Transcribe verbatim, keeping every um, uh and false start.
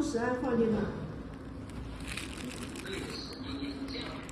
十二块对吧？ 对，是你你这样